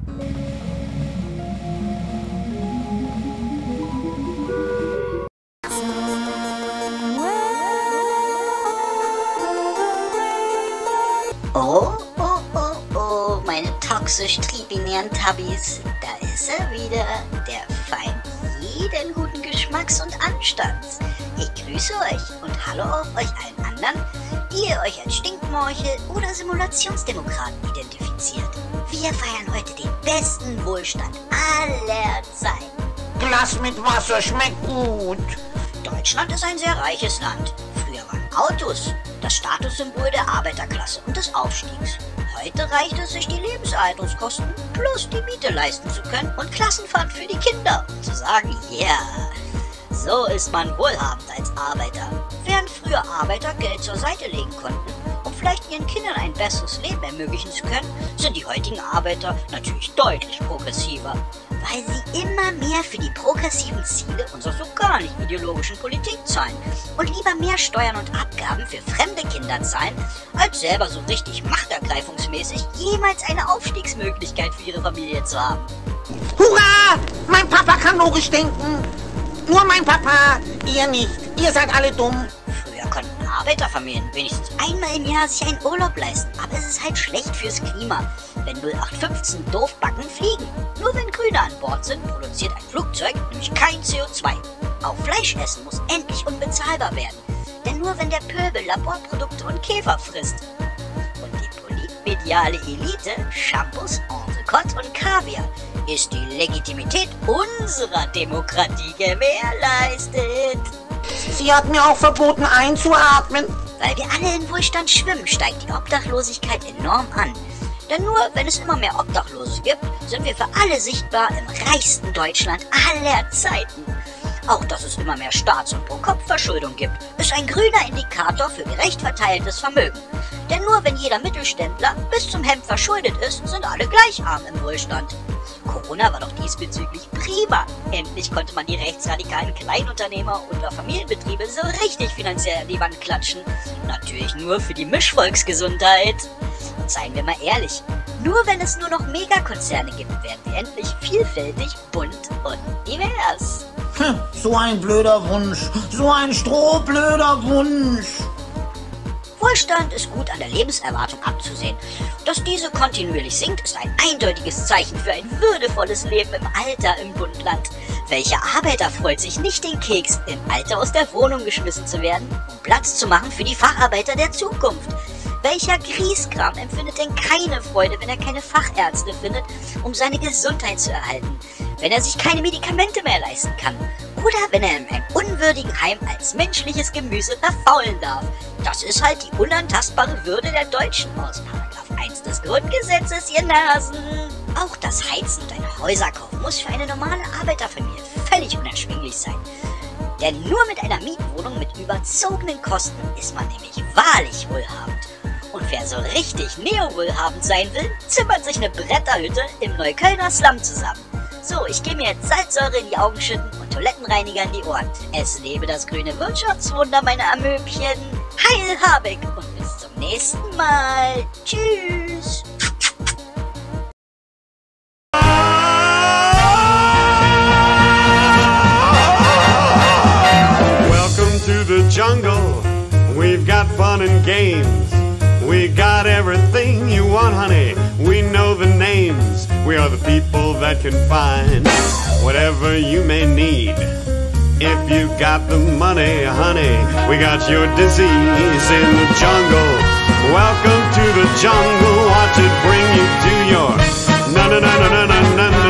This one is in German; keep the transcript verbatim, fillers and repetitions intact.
Oh, oh, oh, oh, meine toxisch-tribinären Tabis, da ist er wieder, der Feind jeden guten Geschmacks und Anstands. Ich grüße euch und hallo auch euch allen anderen, die ihr euch als Stinkmorchel oder Simulationsdemokraten identifiziert. Wir feiern heute den besten Wohlstand aller Zeiten. Glas mit Wasser schmeckt gut. Deutschland ist ein sehr reiches Land. Früher waren Autos das Statussymbol der Arbeiterklasse und des Aufstiegs. Heute reicht es, sich die Lebenserhaltungskosten plus die Miete leisten zu können und Klassenfahrt für die Kinder, um zu sagen, ja, yeah, so ist man wohlhabend als Arbeiter. Während früher Arbeiter Geld zur Seite legen konnten, um vielleicht ihren Kindern ein besseres Leben ermöglichen zu können, sind die heutigen Arbeiter natürlich deutlich progressiver, weil sie immer mehr für die progressiven Ziele unserer so gar nicht ideologischen Politik zahlen und lieber mehr Steuern und Abgaben für fremde Kinder zahlen, als selber so richtig machtergreifungsmäßig jemals eine Aufstiegsmöglichkeit für ihre Familie zu haben. Hurra! Mein Papa kann logisch denken. Nur mein Papa, ihr nicht. Ihr seid alle dumm. Früher konnten Arbeiterfamilien wenigstens einmal im Jahr sich einen Urlaub leisten, aber es ist halt schlecht fürs Klima, wenn null acht fünfzehn Doofbacken fliegen. Nur wenn Grüne an Bord sind, produziert ein Flugzeug nämlich kein C O zwei. Auch Fleischessen muss endlich unbezahlbar werden, denn nur wenn der Pöbel Laborprodukte und Käfer frisst und die politmediale Elite Shampoos, Entrecôte und Kaviar, ist die Legitimität unserer Demokratie gewährleistet. Sie hat mir auch verboten einzuatmen. Weil wir alle in Wohlstand schwimmen, steigt die Obdachlosigkeit enorm an. Denn nur wenn es immer mehr Obdachlose gibt, sind wir für alle sichtbar im reichsten Deutschland aller Zeiten. Auch dass es immer mehr Staats- und Pro-Kopf-Verschuldung gibt, ist ein grüner Indikator für gerecht verteiltes Vermögen. Denn nur wenn jeder Mittelständler bis zum Hemd verschuldet ist, sind alle gleich arm im Wohlstand. Corona war doch diesbezüglich prima. Endlich konnte man die rechtsradikalen Kleinunternehmer oder Familienbetriebe so richtig finanziell an die Wand klatschen. Natürlich nur für die Mischvolksgesundheit. Und seien wir mal ehrlich, nur wenn es nur noch Megakonzerne gibt, werden wir endlich vielfältig, bunt und divers. Hm, so ein blöder Wunsch. So ein strohblöder Wunsch. Wohlstand ist gut an der Lebenserwartung abzusehen. Dass diese kontinuierlich sinkt, ist ein eindeutiges Zeichen für ein würdevolles Leben im Alter im Bundland. Welcher Arbeiter freut sich nicht den Keks, im Alter aus der Wohnung geschmissen zu werden, um Platz zu machen für die Facharbeiter der Zukunft? Welcher Grieskram empfindet denn keine Freude, wenn er keine Fachärzte findet, um seine Gesundheit zu erhalten? Wenn er sich keine Medikamente mehr leisten kann? Oder wenn er in einem unwürdigen Heim als menschliches Gemüse verfaulen darf? Das ist halt die unantastbare Würde der Deutschen aus Paragraph eins des Grundgesetzes, ihr Nasen. Auch das Heizen und ein Häuserkauf muss für eine normale Arbeiterfamilie völlig unerschwinglich sein. Denn nur mit einer Mietwohnung mit überzogenen Kosten ist man nämlich wahrlich wohlhabend. Und wer so richtig neo-wohlhabend sein will, zimmert sich eine Bretterhütte im Neuköllner Slum zusammen. So, ich gehe mir jetzt Salzsäure in die Augen schütten und Toilettenreiniger in die Ohren. Es lebe das grüne Wirtschaftswunder, meine Amöbchen. Heil Habeck und bis zum nächsten Mal. Tschüss. Welcome to the jungle. We've got fun and games. We got everything you want, honey. We know the names. We are the people that can find whatever you may need. If you got the money, honey, we got your disease in the jungle. Welcome to the jungle. Watch it bring you to your na na na na na na na.